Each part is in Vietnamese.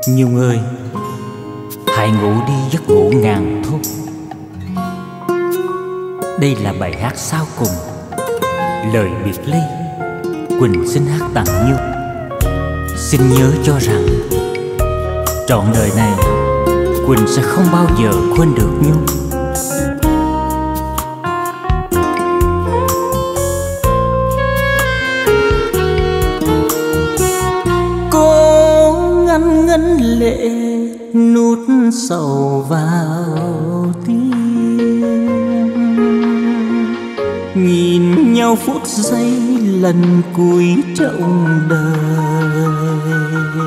Nhung ơi, hãy ngủ đi giấc ngủ ngàn thốt. Đây là bài hát sau cùng, lời biệt ly. Quỳnh xin hát tặng Nhung. Xin nhớ cho rằng trọn đời này Quỳnh sẽ không bao giờ quên được Nhung. Cô ngăn ngấn lệ nuốt sầu vào tim, nhìn nhau phút giây lần cuối trong đời,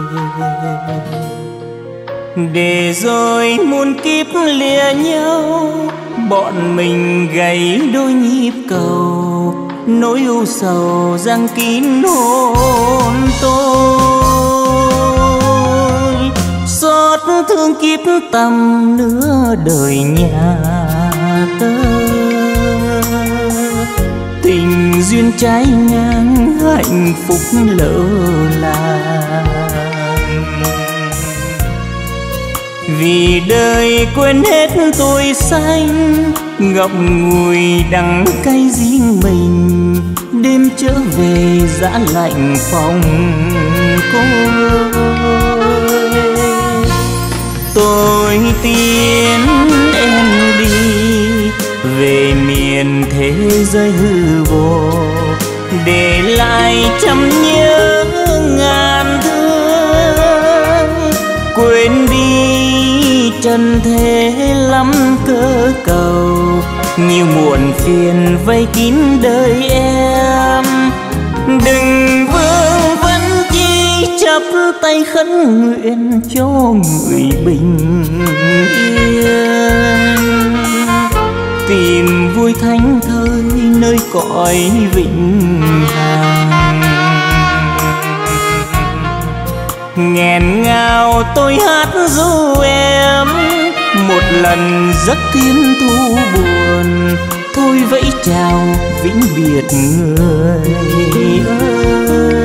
để rồi muôn kiếp lìa nhau, bọn mình gãy đôi nhịp cầu, nỗi ưu sầu giăng kín hồn tôi. Xót thương kiếp tầm nửa đời nhà tơ, tình duyên trái ngang hạnh phúc lỡ làng. Vì đời quên hết tôi xanh, ngậm ngùi đắng cay riêng mình, đêm trở về dã lạnh phòng côi. Tôi tiến em đi về miền thế giới hư vô, để lại trăm nhớ ngàn thương. Quên đi trần thế lắm cơ cầu, nhiều muộn phiền vây kín đời em. Đừng vương vấn chi chắp tay khấn nguyện cho người bình yên, tìm vui thánh thơi nơi cõi vĩnh hằng. Nghẹn ngào tôi hát ru em một lần giấc thiên thu buồn, thôi vẫy chào vĩnh biệt người ơi.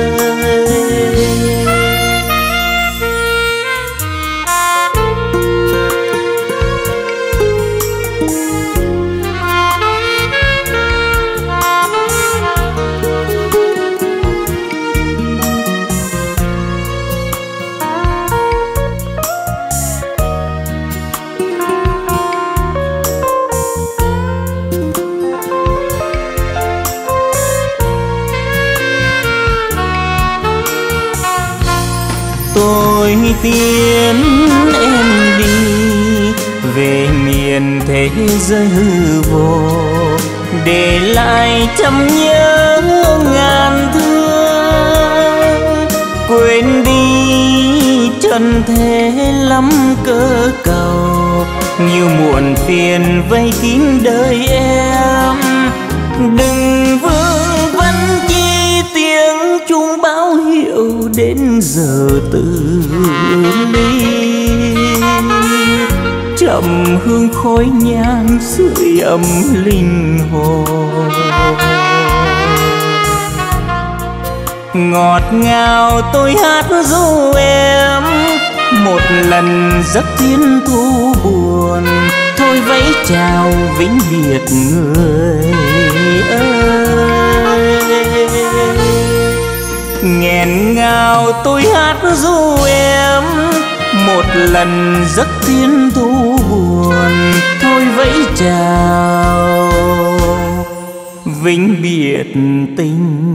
Tôi tiến em đi về miền thế giới hư vô, để lại trăm nhớ ngàn thương. Quên đi trần thế lắm cơ cầu, nhiều muộn phiền vây kín đời em. Đừng vương vấn chi tiếng chuông báo hiệu đến giờ tử ly, trầm hương khói nhang sưởi ấm linh hồn. Ngọt ngào tôi hát ru em một lần giấc thiên thu buồn, thôi vẫy chào vĩnh biệt người ơi. Nghẹn ngào tôi hát ru em một lần giấc thiên thu buồn, thôi vẫy chào vĩnh biệt tình